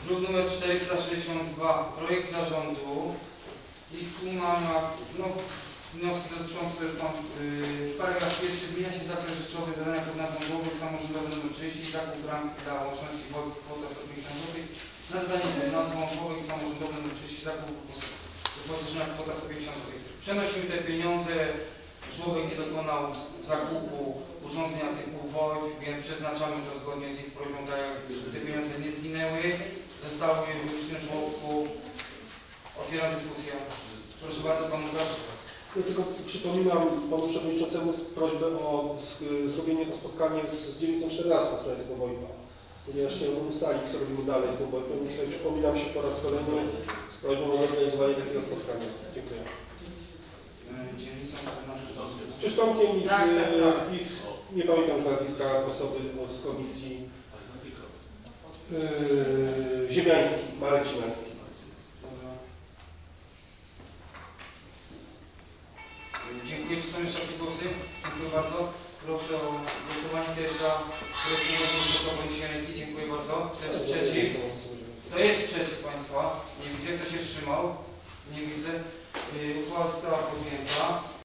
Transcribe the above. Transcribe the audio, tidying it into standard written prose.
Druk nr 462, projekt zarządu. I tu mam wnioski dotyczące, to już mam paragraf pierwszy, zmienia się zakres rzeczowy zadania pod nazwą Długów samorządowy nr 30, zakup bramki dla łączności wody kwota 150 zł. Na zadanie pod nazwą Długów samorządowy nr 30, zakup wyposażenia kwota 150 zł. Przenosimy te pieniądze. Człowiek nie dokonał zakupu urządzenia typu VoIP, więc przeznaczamy to zgodnie z ich prośbą, tak żeby te pieniądze nie zginęły. Zostały w tym żłobku. Otwieram dyskusję. Proszę bardzo, Pan Łukasz. Ja tylko przypominam Panu Przewodniczącemu prośbę o zrobienie to spotkanie z 914 w sprawie tego VoIP-a. Ponieważ chciałbym ustalić, co robimy dalej z tym VoIP-em, więc tutaj przypominam się po raz kolejny z prośbą o zorganizowanie takiego spotkania. Dziękuję. Dzielnica 14. Krzysztofkiem i PiS, nie pamiętam już nazwiska osoby z komisji Ziemiański, Marek Ziemiański. Dziękuję. Czy są jeszcze jakieś głosy? Dziękuję bardzo. Proszę o głosowanie też za projektem głosowej ręki. Dziękuję bardzo. Kto jest przeciw? Kto jest przeciw Państwa? Nie widzę. Kto się wstrzymał? Nie widzę. Uchwała została podjęta.